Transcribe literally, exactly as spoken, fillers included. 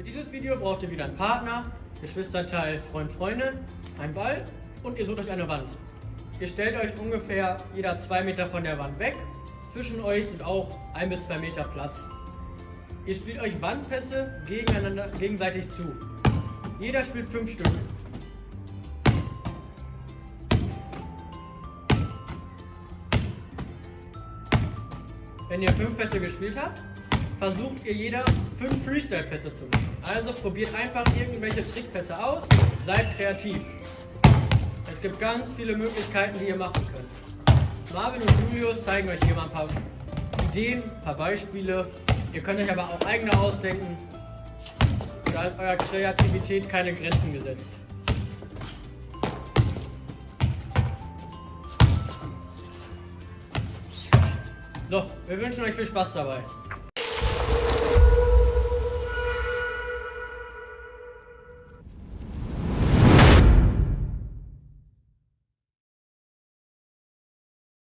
dieses Video braucht ihr wieder einen Partner, Geschwisterteil, Freund, Freundin, einen Ball und ihr sucht euch eine Wand. Ihr stellt euch ungefähr jeder zwei Meter von der Wand weg. Zwischen euch sind auch ein bis zwei Meter Platz. Ihr spielt euch Wandpässe gegeneinander, gegenseitig zu. Jeder spielt fünf Stück. Wenn ihr fünf Pässe gespielt habt, versucht ihr jeder fünf Freestyle-Pässe zu machen. Also probiert einfach irgendwelche Trickpässe aus, seid kreativ. Es gibt ganz viele Möglichkeiten, die ihr machen könnt. Marvin und Julius zeigen euch hier mal ein paar Ideen, ein paar Beispiele. Ihr könnt euch aber auch eigene ausdenken. Da ist eurer Kreativität keine Grenzen gesetzt. So, wir wünschen euch viel Spaß dabei.